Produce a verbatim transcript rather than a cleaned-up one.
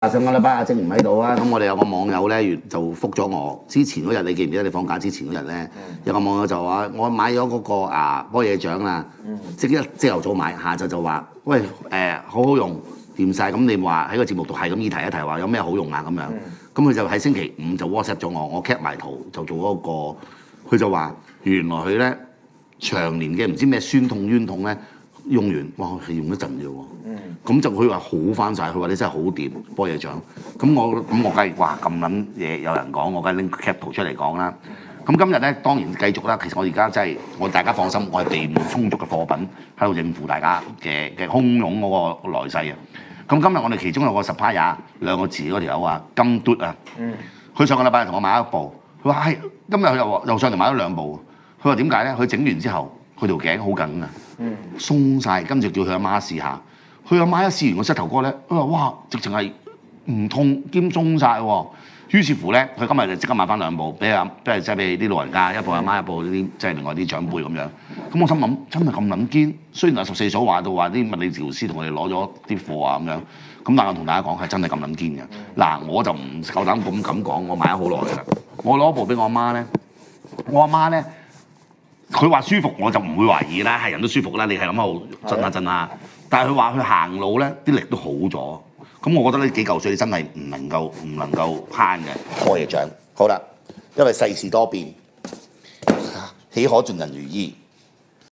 上個禮拜阿正唔喺度啊，咁我哋有個網友咧就覆咗我。之前嗰日你記唔記得？你放假之前嗰日咧，嗯、有個網友就話：我買咗嗰、嗰個啊波野醬啦，嗯、即一朝頭早買，下晝就話：喂誒、呃，好好用，掂晒。咁你話喺個節目度係咁依提一提話有咩好用啊咁樣。咁佢、嗯、就喺星期五就 WhatsApp 咗我，我 cap 埋圖就做嗰、嗰個。佢就話原來佢咧長年嘅唔知咩酸痛冤痛咧。用完，哇！係用一陣啫喎，咁、嗯、就佢話好翻晒，佢話你真係好掂波野醬。咁我咁我梗係哇咁撚嘢有人講，我梗係拎 cap 圖出嚟講啦。咁今日咧當然繼續啦。其實我而家真係我大家放心，我係備滿充足嘅貨品喺度應付大家嘅嘅洶湧嗰個來勢啊。咁今日我哋其中有個 supplier 兩個字嗰條友啊金嘟啊，佢、嗯、上個禮拜同我買一部，佢話係今日佢又又上嚟買咗兩部。佢話點解咧？佢整完之後。佢條頸好緊啊，鬆晒，跟住叫佢阿媽試下。佢阿媽一試完個膝頭哥咧，佢話：哇，直情係唔痛兼鬆晒喎。於是乎咧，佢今日就即刻買翻兩部，俾阿即係即係俾啲老人家，一部阿媽，一部啲即係另外啲長輩咁樣。咁我心諗真係咁撚堅。雖然阿十四所話到話啲物理治療師同我哋攞咗啲貨啊咁樣，咁但係我同大家講係真係咁撚堅嘅。嗱，我就唔夠膽咁咁講，我買咗好耐㗎啦。我攞部俾我阿媽咧，我阿媽咧。佢話舒服我就唔會懷疑啦，係人都舒服啦，你係咁喺度震下震下。但係佢話佢行路咧啲力都好咗，咁我覺得呢幾嚿水真係唔能夠唔能夠慳嘅。波野醬好啦，因為世事多變，豈可盡人如意。